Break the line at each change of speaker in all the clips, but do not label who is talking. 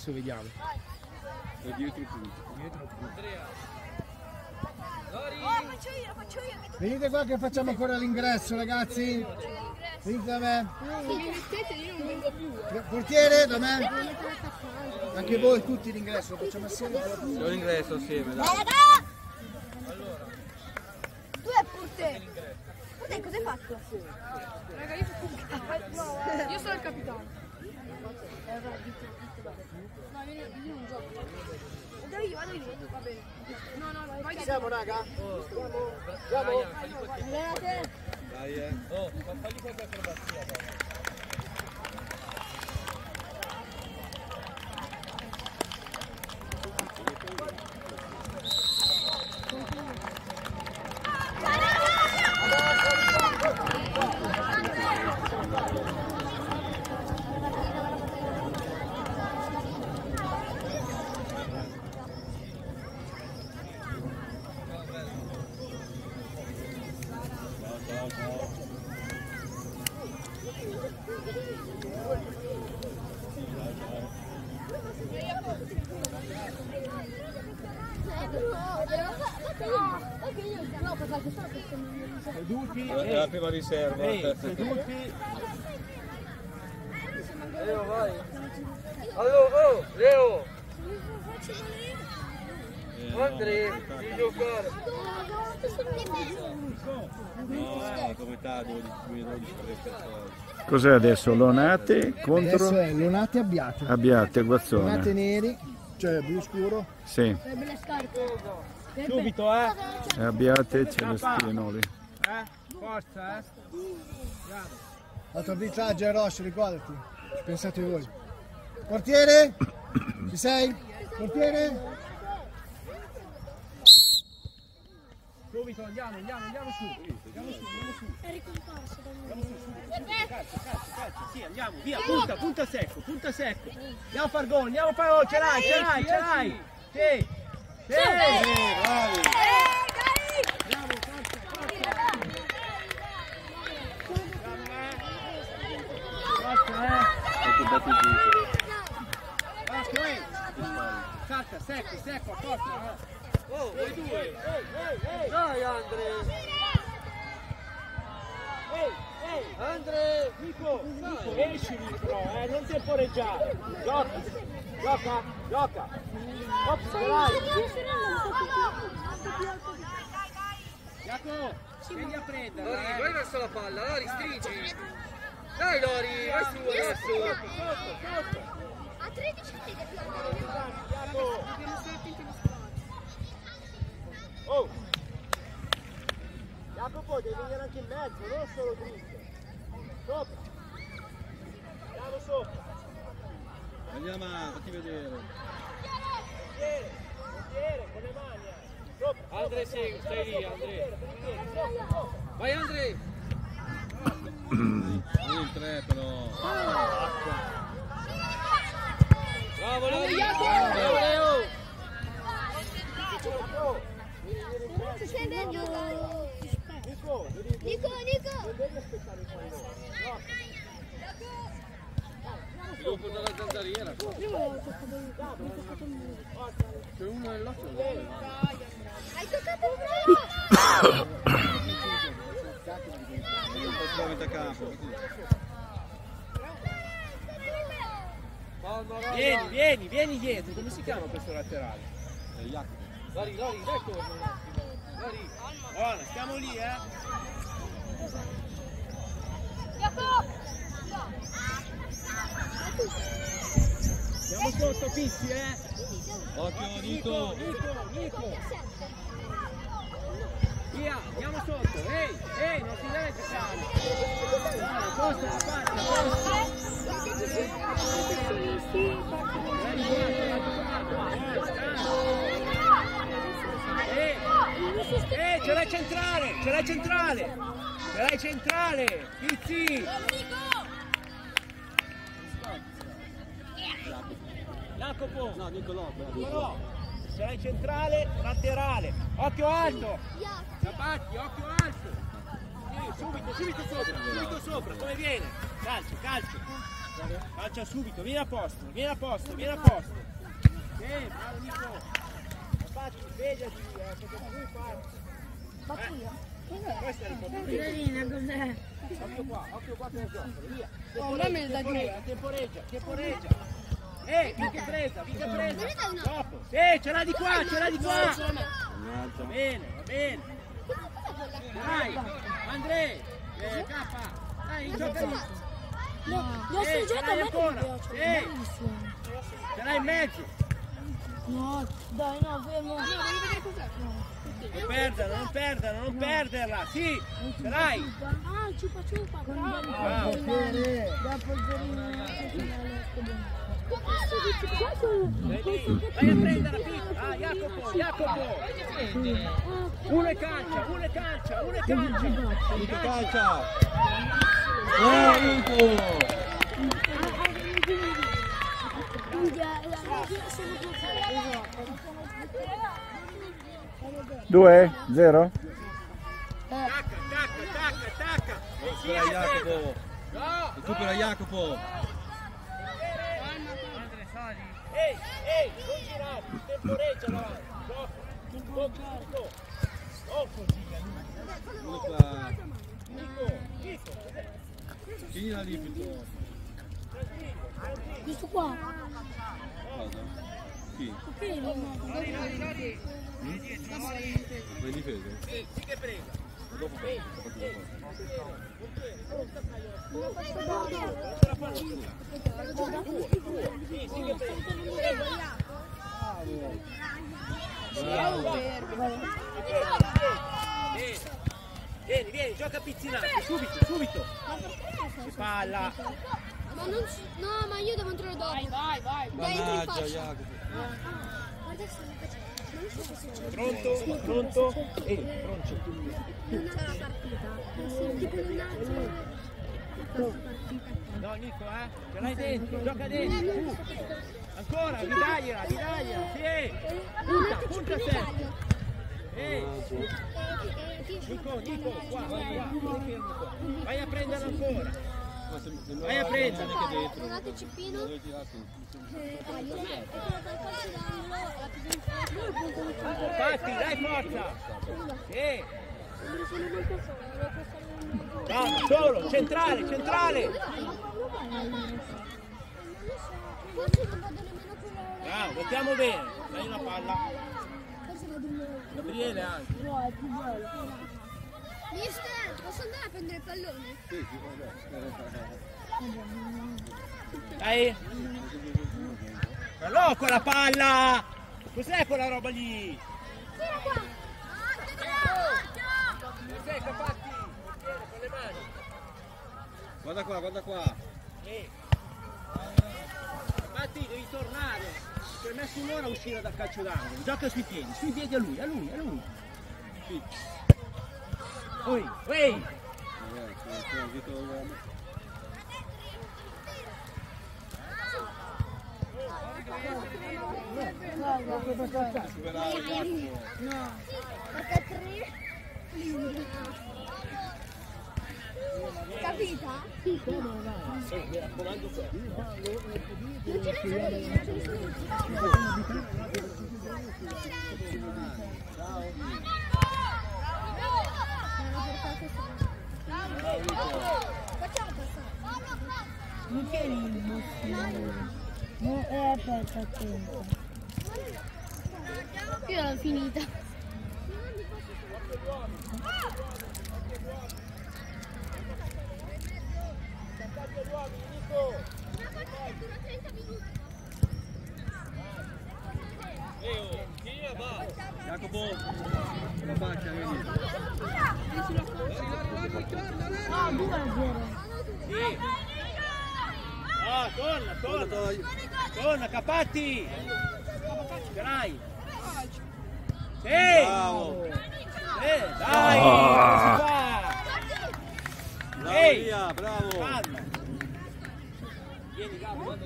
adesso vediamo.
È dietro il punto.
Venite qua che facciamo ancora l'ingresso, ragazzi. Venite da me. Portiere, da me. Anche voi tutti l'ingresso, lo facciamo assieme.
Io l'ingresso assieme, dai.
Allora, tu è portiere. Portiere, cosa hai fatto?
Raga, io sono il capitano. No, io non gioco.
Vado io.
Va bene. No, vai.
Siamo, raga? Siamo?
Allenate.
Dai, oh, fagli qualche acrobazia, dai.
Seduti.
È la prima riserva.
Seduti.
Leo, vai. Allora, oh, Leo. Andrea, devi giocare. No, come sta 12 persone.
Cos'è adesso? Lonate contro?
Adesso è Lonate Abbiate.
Abbiate, Guazzone.
Lonate neri, cioè blu scuro.
Sì.
Belle scarpe.
Subito,
Abbiate Celestino lì.
Forza, L'autoarbitraggio è Roche, ricordati. Pensate voi. Portiere? Ci sei? Portiere? Subito, andiamo su.
È ricomparso da
Calcio, sì, andiamo, via, punta secco. Andiamo a far gol, ce l'hai. Sì. Bravi. Salta, secco, a porta.
Oh, voi due.
Dai, Andre. Andre, Nico, esci però, non temporeggiare. Gioca. Ops, dai. Jacopo, vieni a prendere.
Lori, vai verso la palla, Lori, stringi. Dai, Lori, vai su adesso.
Sotto.
A 13 piedi più
Dobbiamo stare attenti alle spalle.
Oh! Jacopo, devi venire anche in mezzo, non solo dritto. Sopra. Andiamo sopra.
Andiamo, fatti vedere.
Portiere, con le mani. Sopra.
Andre, stai lì, Andre. Vai, Andre. Il 3 però. Bravo, Lori. Bravo, Leo.
Ci sei dentro. Nico.
Non devi aspettare il pallone.
Devo portare la zanzariera. C'è uno nell'occhio.
Hai toccato il bravo.
Non metà campo.
Vieni dietro, come si chiama questo laterale?
Jacopo.
Lori, dai torna un attimo. Lori, buona, stiamo lì, Andiamo sotto, Pizzi,
Occhio, Nico.
Via, andiamo sotto, ehi, non si deve giocare. Costa la parte, ce l'hai centrale, Pizzi. Jacopo, no, Nicolò, ce l'hai centrale, laterale, occhio alto, Zabatti, occhio alto, subito sopra, come viene, calcio, Calcia subito, vieni a posto, vieni a posto, vieni a posto. Bravo Nico. Infatti, svegliati, perché tu fai. Questa è l'importante.
Cos'è?
Occhio qua per gioco, via.
Oh, dammi da dire.
Temporeggia. Vinca presa. Dopo. Ce l'ha di qua. Va bene. Dai, Andrea, K. Dai, gioca lì.
Lo stai giocando
ancora. Ce l'hai in mezzo.
No, dai, no, fermo.
No, devi vedere cos'è.
Non perderla. Sì, ce l'hai.
Ah, ciupa, bravo. Dopo il gerino.
Vai a prendere Jacopo. Uno e calcia.
Nico calcia. Nico.
2-0.
Tacca.
Recupera Jacopo.
Ehi, non girare, temporeggia là. Nico.
Tieni la lì piuttosto.
Questo qua?
Cosa? Chi?
Ok, non
Vai in difesa?
Sì che prega.
Dopo
Vieni, gioca pizzinato, subito. Palla.
Ma non no, ma io devo entrare dopo. Vai. Dai, entri in faccia.
Jacopo.
Guarda se non so se c'è.
Pronto?
Pronto. Non c'è la partita. Tipo un attimo.
No, Nico, ce l'hai dentro, gioca dentro. Ancora, ridagliela. Sì. Punta te. Nico, qua. Vai a prenderlo ancora. Vai a prendere.
Guardate il cippino.
Fatti, dai forza. No, solo, centrale.
Forse non vado nemmeno con la...
Bravo, mettiamo bene. Dai una palla.
Forse vado nemmeno...
Gabriele anche.
No, è più bello. Mister, posso andare a prendere il pallone?
Dai. No, con la palla. Cos'è quella roba lì?
Tira qua.
Cos'è, Capatti? Con le mani.
Guarda qua.
Capatti, devi tornare. Ci hai messo un'ora a uscire dal calcio d'angolo. Gioca sui piedi a lui. Sì. Oi.
No, perché 3. Capita? Sì, come va?
Mi raccomando te.
Non ce ne Facciamo passare.
Non tieni il bossino. Aspetta, attento.
Io l'ho finita.
Jacopo, la faccia, vedi?
No, 2-0.
Ah, torna, Capatti! Ce l'hai? Sì!
Bravo!
Dai!
Bravo, via, bravo!
Calma! Vieni, Gabbo.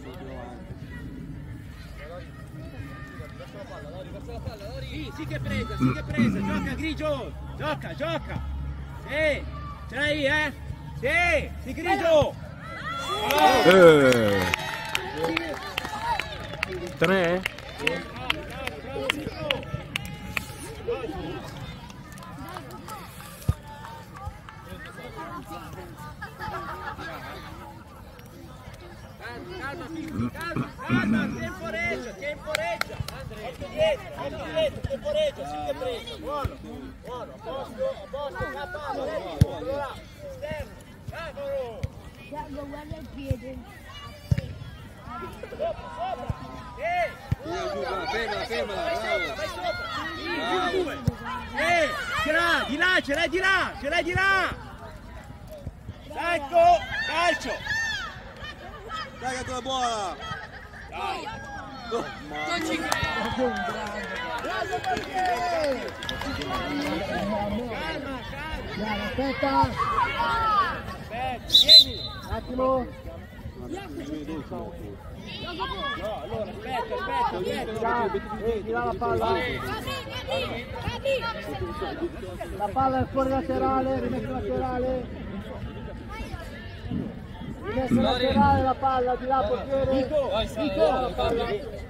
Sì che presa, gioca Grigio! Gioca! Sì! Ce l'hai, Sì, Grigio!
3?
Calma, temporeggia. Occhio dietro, temporeggia, sì che preso. Buono, a posto, capo, quello là, esterno, cavolo.
Guarda il piede.
Sopra.
Fermala, bravo.
Vai sopra. Due. Ce l'hai di là. Ecco, calcio.
Dai che te la buona.
Dai.
Oh,
Non ci credo.
Calma.
Aspetta.
Vieni.
Un attimo.
No, allora, aspetta, vieni.
Di là la palla. La palla è fuori laterale, rimesso laterale. Rimesso laterale la palla, di là portiere.
Nico,
la palla.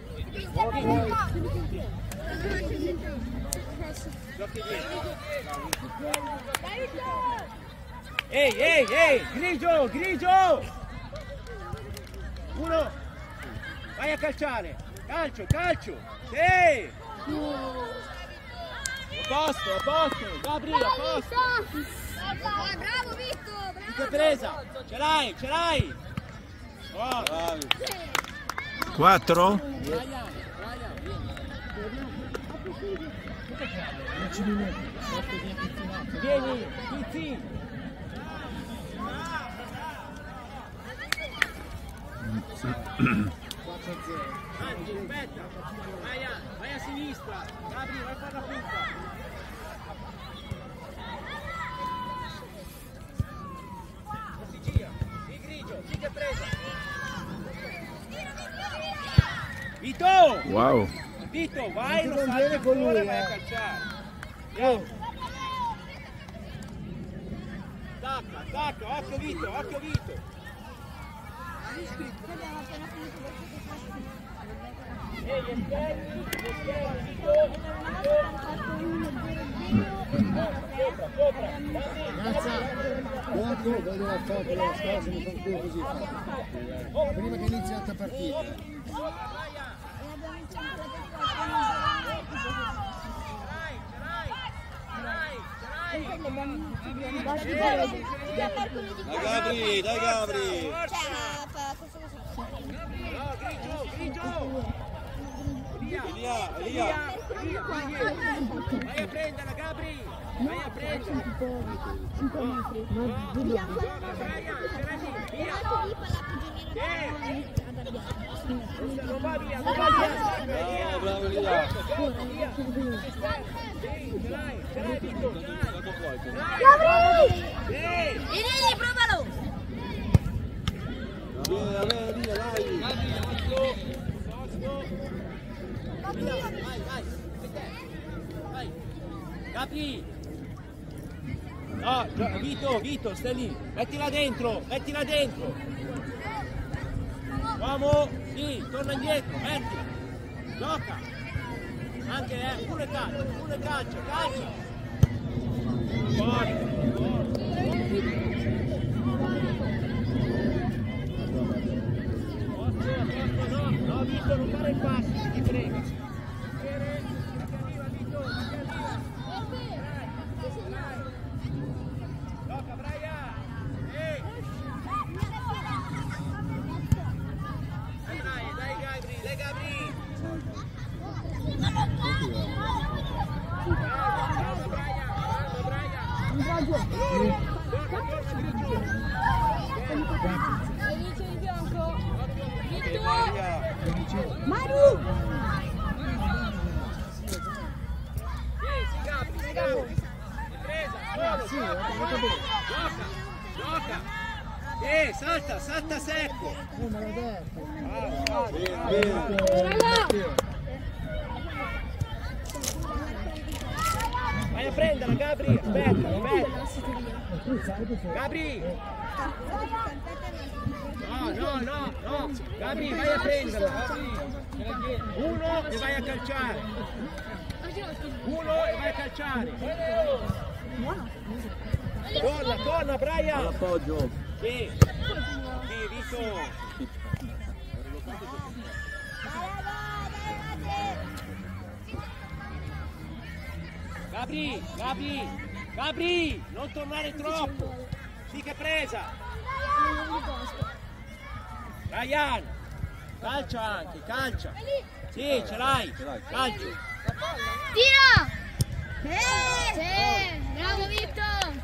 Ehi, grigio! Uno, vai a calciare, calcio, sì! A posto, Gabri, a posto!
Bravo Vitto,
Che presa, ce l'hai! Oh.
bravi.
4?
Vieni, Pizzi! Aspetta, vai a sinistra, Gabri, vai a fare la punta. Si gira, il grigio, sì che presa. Vito, vai, lo salta ancora e vai a calciare. Andiamo. Attacca, occhio Vito.
Dopo vedo la foto della scorsa, mi fa più così. Prima che inizi l'altra partita.
Dai Gabri. Elia.
Vai a prenderla, Gabri! Vai a prenderla!
5 metri.
Via! Non va via!
Bravo Elia.
Ce l'hai, Vito!
Vieni, provalo!
Bene, Elia, dai.
Vai! Capi! No, Vito, stai lì! Mettila dentro! Uomo! Sì, torna indietro, mettila! Gioca! Anche, pure calcio! Buono! No, Vito, non fare il passo, ti prego! Gioca, Brian! Dai Gabri!
Maru!
Sì, Gabri! Ripresa!
Sì, ho capito bene.
Gioca! Salta secco!
Me l'ho detto.
Bene.
Vai a prenderla, Gabri! Aspetta! Gabri! No, Gabri, vai a prenderlo. Uno e vai a calciare. Uno e vai a calciare. Torna, Brian.
All'appoggio.
Sì, Vito. Gabri, non tornare troppo. Sì che presa. Ryan, calcia anche, calcia. Sì, ce l'hai, calcio.
Tira! Sì! Bravo Vitto!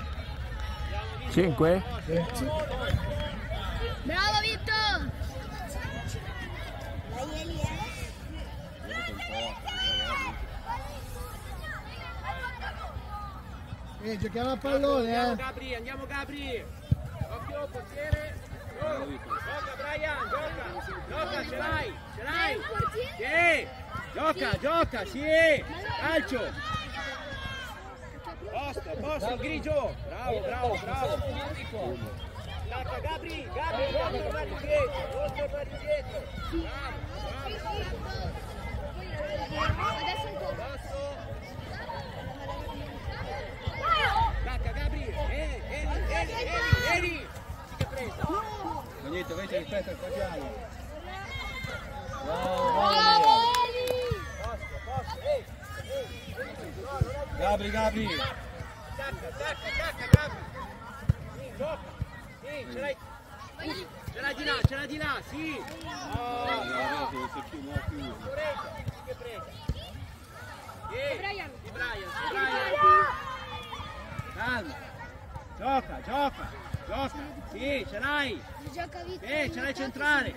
5?
Bravo Vitto!
Giochiamo a pallone,
Andiamo Gabri. Occhio, portiere. Gioca Brian, gioca, ce l'hai. Sì, gioca, sì. Calcio. Posto, grigio. Bravo. Attacca Gabri, non tornare indietro.
Adesso un po'.
Attacca Gabri, Eri. Che presa.
Niente, invece rispetto al piano.
Bravo Eli!
Gabri.
Attacca Gabri. Sì, gioca. Sì, ce l'hai di là, sì. Che presa. Di Brian. Calma. Gioca. Sì, ce l'hai.
Gioca Vitto.
Ce l'hai centrale.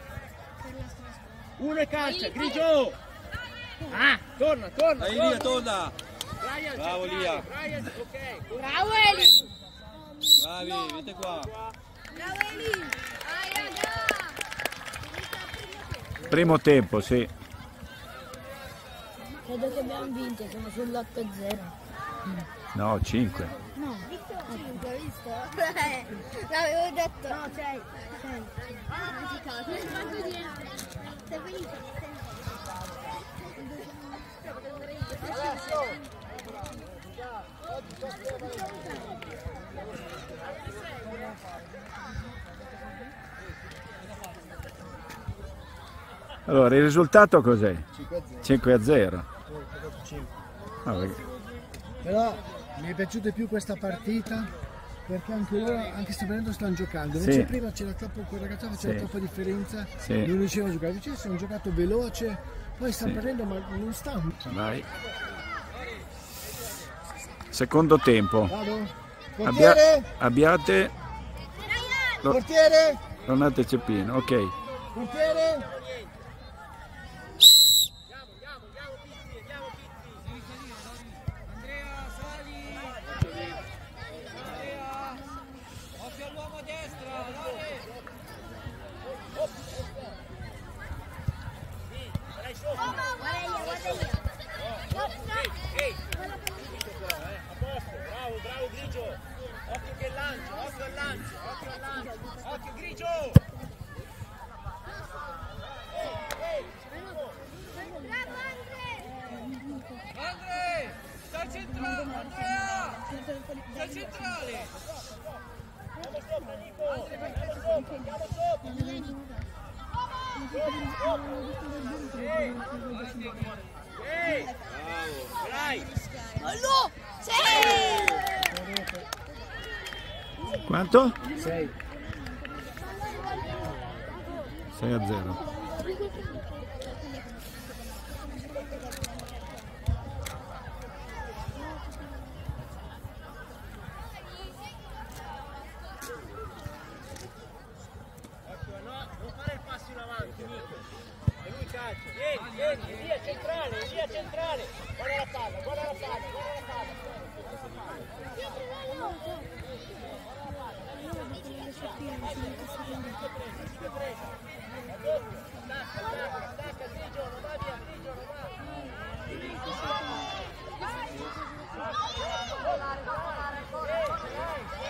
Uno e calcia, grigio. Torna.
Dai Lia, torna.
Brian,
Bravo,
centrale.
Lia.
Brian, ok.
Bravo Eli!
Bravi, venite qua.
Bravo Eli! Raga!
Primo tempo, sì.
Credo che abbiamo vinto, siamo sull'8-0.
No, 5.
No,
Hai visto? L'avevo detto.
no, 6.
Sei finito?
Allora, il risultato cos'è?
5-0.
5-0.
Però mi è piaciuta più questa partita perché anche loro, anche se volendo, stanno giocando.
Sì.
Invece prima c'era troppo, quel ragazzo faceva
Sì.
troppa differenza,
Sì.
non riuscivano a giocare. Invece hanno giocato veloce, poi stanno
Sì.
perdendo ma non stanno.
Vai. Secondo tempo.
Vado? Portiere?
Abbiate
Portiere?
Ronaldo e Ceppino, ok.
Portiere?
Andrea, sali! Andrea! Occhio all'uomo a destra, dai!
Bravo grigio. Occhio che lancio, occhio grigio.
Andre! Stai centrale! Andrea! Stai centrale!
Bravo, dai!
Allo! Sì!
Quanto?
6.
6-0.
Non fare il passo in avanti, Nico. E lui calcia. Vieni, via centrale. Guarda la palla. Attacca, grigio, non va via, grigio, non va.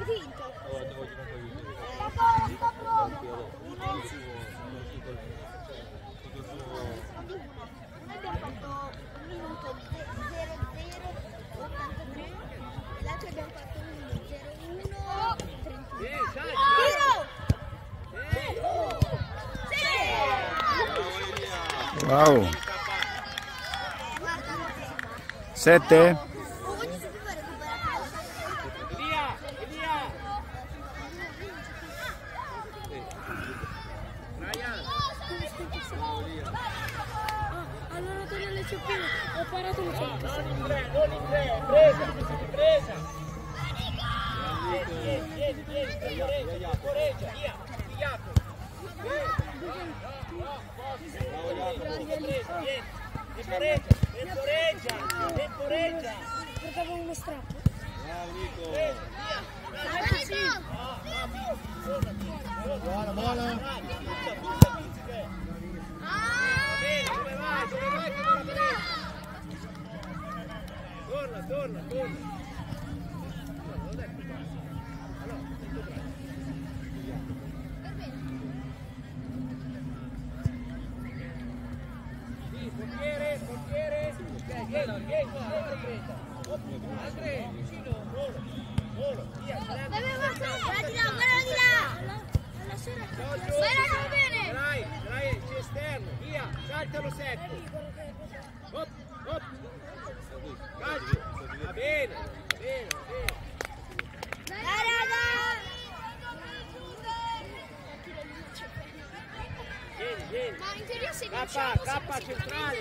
vinto.
Ora te voglio non puoi vincere.
Sta pronto. Noi abbiamo fatto un minuto 00:83 e l'altro abbiamo fatto un minuto 01:31.
Wow. 7?
Elia, Elia. Ryan.
Allora torno alle ciappine, ho parato le ciappine.
Non in tre, presa. Vieni, correggia, via, Jacopo. Temporeggia.
Portavo uno strappo.
Bravo Nico.
Buona, buona.
Dove vai? Torna. Portiere. Vieni qua, Andre, vicino, volo, via.
Guarda di là. Alla sera. Va bene.
Dai, c'è esterno, via, saltalo secco. Hop. Calcio. Va bene.
Dai raga.
Vieni.
Ma in teoria se
K
vinciamo
centrale.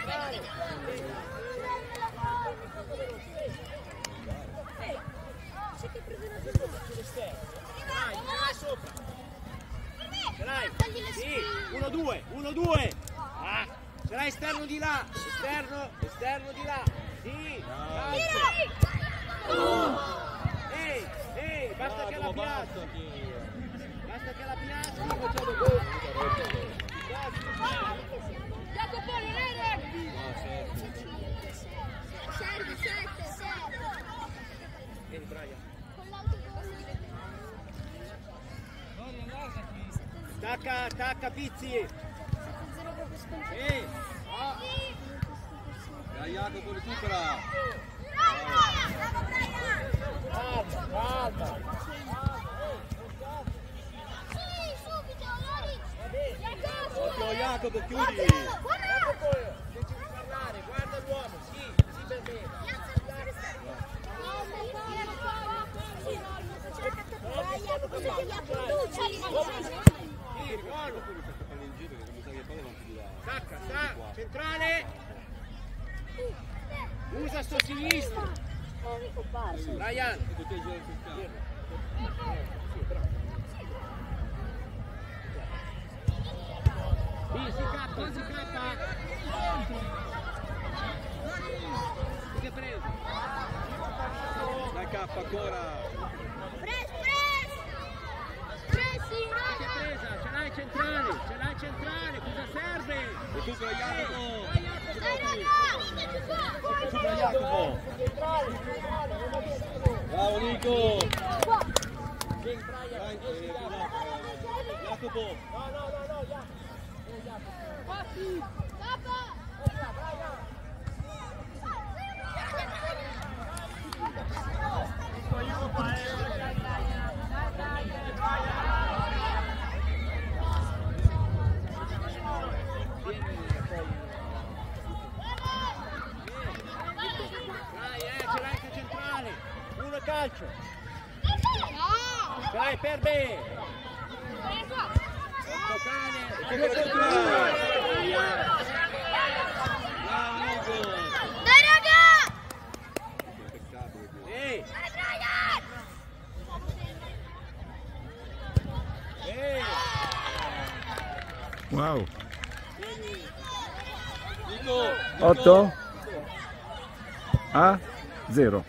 Vai sopra. Ce l'hai? Sì, 1-2. Ah, ce l'hai esterno di là. Esterno di là. Sì. Ehi, basta che la piazza. Facciamo gol.
Jacopo, non è rugby. Serve 7.
Vieni, Brian.
Con l'auto che posso diventare.
Attacca Pizzi.
Dai Jacopo, recupera.
Bravo Brian.
Calma.
Sì, subito, Lori.
Occhio Jacopo, chiudi.
Jacopo, invece di parlare, guarda l'uomo, sì, per bene. Sì, buono. Stacca, centrale. Usa sto sinistro. Brian. Si cappa. Che preso?
Dai K ancora.
Pressing,
Che presa? Ce l'hai centrale, cosa serve?
Recupera Jacopo.
dai
Recupera Jacopo. Bravo Nico. Jacopo.
Ce l'hai anche centrale. Uno calcio. Vai per me. Cane.
Bravo Nico.
Dai raga!
Ehi.
Wow.
Nico.
8? A? 0.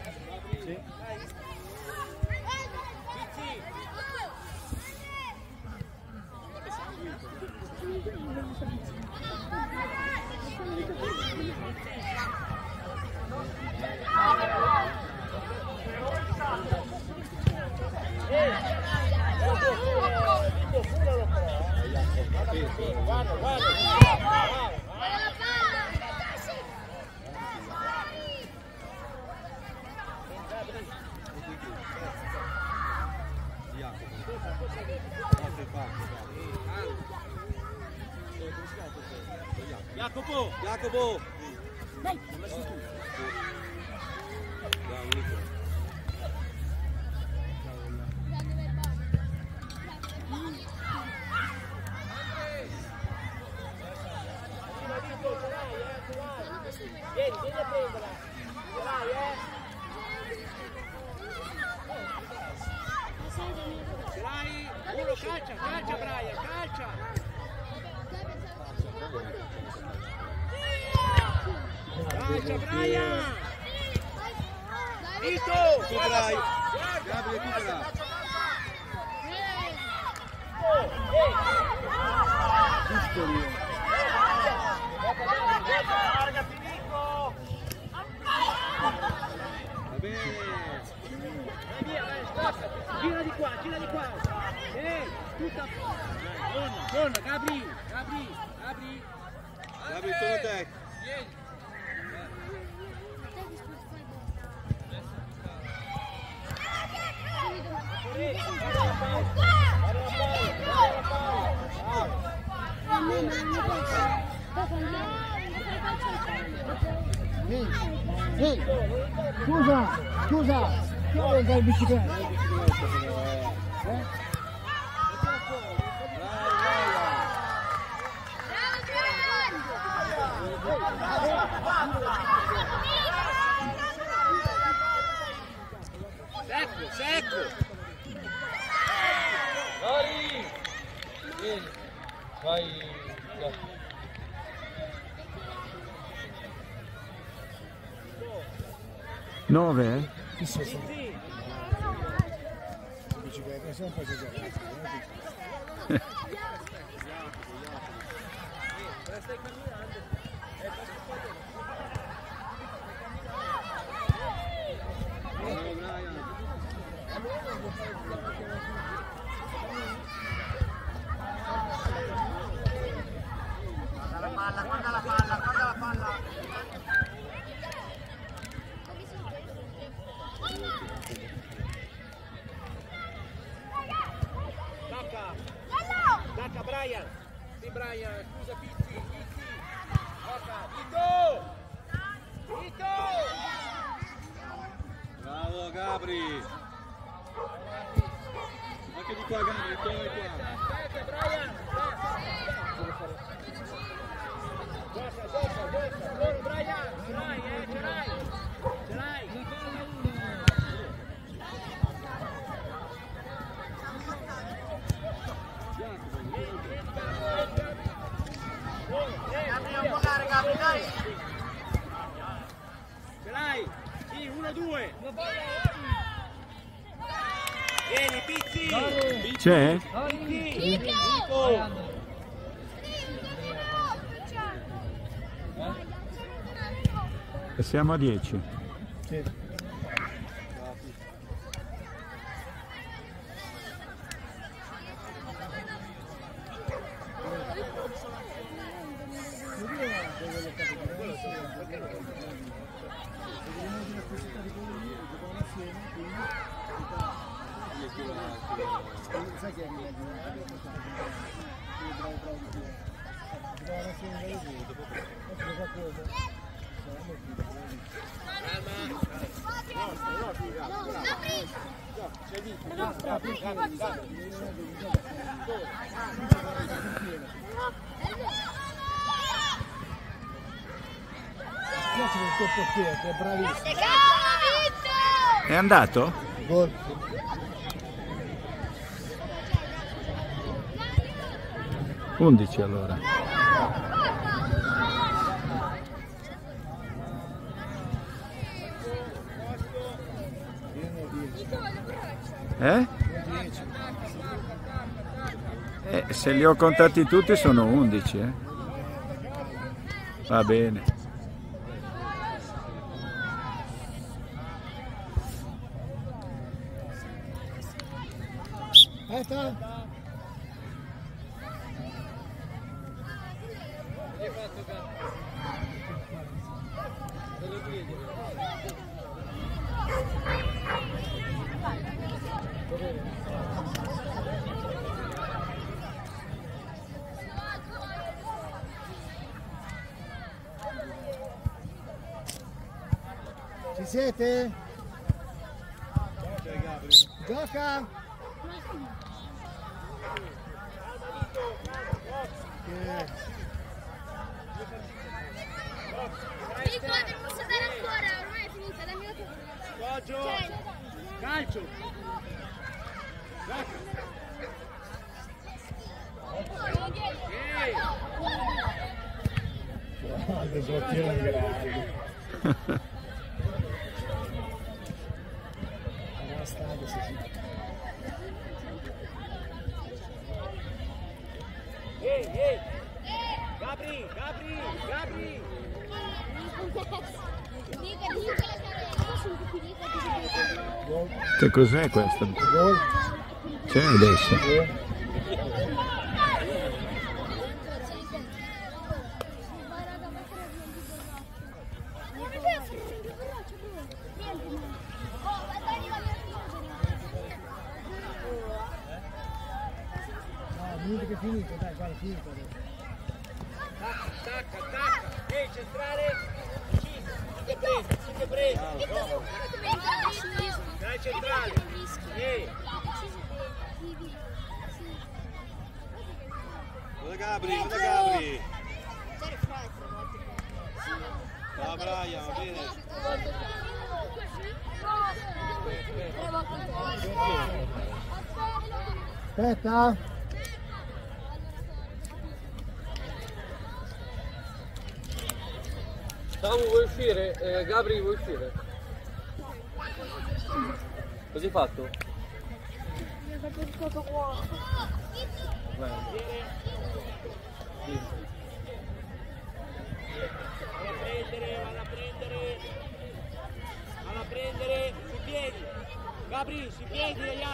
Jacopo!
Jacopo!
Dai.
Bravo Nico.
Vieni, vieni a prenderla! Ce l'hai, Ce l'hai? Uno, calcia, calcia Brian, calcia! Calcia Brian! Vito!
Superai! Gabriele supera! Va bene!
Gira di qua, gira di qua! Tutta! Torna, Gabri! Gabri! Gabri!
Gabri, torna a te!
Ehi, scusa, scusa, che vuoi andare in bicicletta?
Secco, secco!
Lori! Vieni! Vai!
9?
Sì, sì, sì. Bicicletta, sono un po' esagerato.
Bravo Brian!
Guarda la palla, guarda la palla! Dacca Brian! Sì Brian, scusa Pizzi! Pizzi! Dacca! Vito! Vito!
Bravo Gabri! Anche di qua Gabri, torna di qua!
Aspetta Brian! Gioca, gioca, gioca! Loro Brian! Ce l'hai, ce l'hai! Ce l'hai! Gabri, non volare Gabri, dai! Ce l'hai! Sì, 1-2! Vieni Pizzi!
C'è?
Pizzi!
E siamo a 10.
Sì. Sai che arriva piace il tuo portiere, che è bravissimo.
È andato?
Gol.
Undici allora. Se li ho contati tutti sono 11. Va bene.
Aspetta. siete? Gioca!
Nico, posso dare ancora? Ormai è finita, dammi la tua.
Poggio! Calcio! Gioca! Ehi! Gabri!
Che cos'è questo? C'è adesso?
Minuto che è finito, dai, guarda, finito adesso.
Attacca! Ehi, centrale! Siete presi! Dai, centrale! Ehi!
Guarda Gabri! Ciao Brian, va bene?
Aspetta!
Samu, vuoi uscire? Gabri, vuoi uscire? Cos'hai fatto?
Mi ha fatto il coto qua.
Vanno a prendere sui piedi! Gabri, sui piedi agli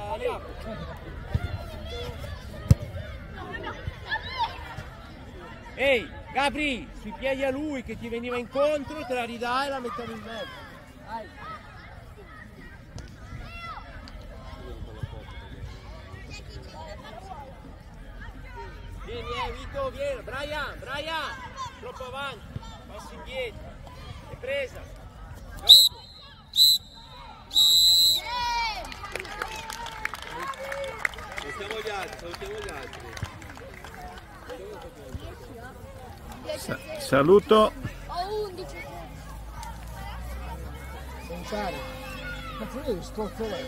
Ehi, Gabri, sui piedi a lui che ti veniva incontro, te la ridai e la mettiamo in mezzo. Dai. Vieni, Vito, vieni. Brian, troppo avanti, passi indietro. È presa. Gioco.
Salutiamo gli altri.
Saluto.
Ho 11.
Pensare. Cazzo io scotto lei.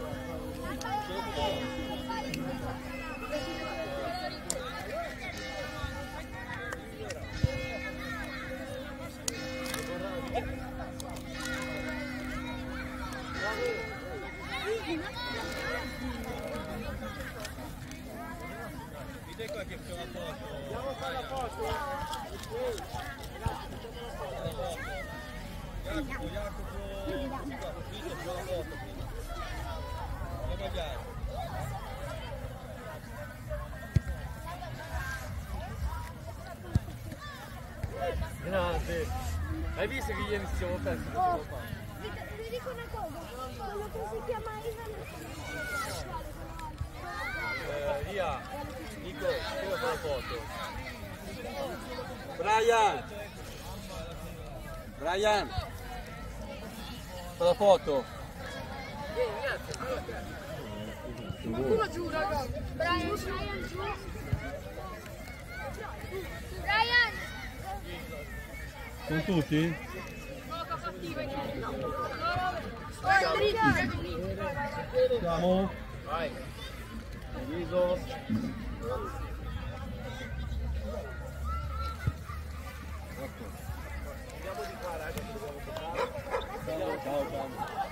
Dite qua che c'è una foto.
Andiamo a fare la foto.
Jacopo, Vito, c'è una foto. Andiamo agli altri.
Grande! Hai visto che ieri ci siamo persi?
Vi dico una cosa, quello che si chiama
Via, Nico, io fare la foto. Brian, fa la foto.
Qualcuno giù, raga. Brian giù. Brian!
Con tutti? Siamo?
Vai! Viso!
Andiamo di qua, ragazzi, dobbiamo toccare.
Ciao.